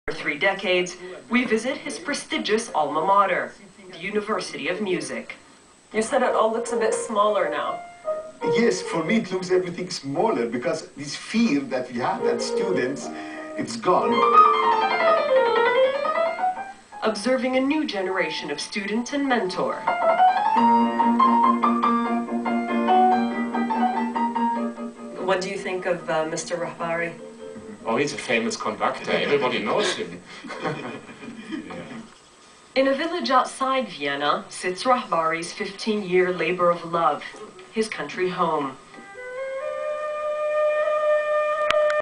For 3 decades, we visit his prestigious alma mater, the University of Music. You said it all looks a bit smaller now. Yes, for me it looks everything smaller because this fear that we have as students, it's gone. Observing a new generation of student and mentor. What do you think of Mr. Rhabadi? Oh, he's a famous conductor. Everybody knows him. Yeah. In a village outside Vienna sits Rhabadi's 15-year labor of love, his country home.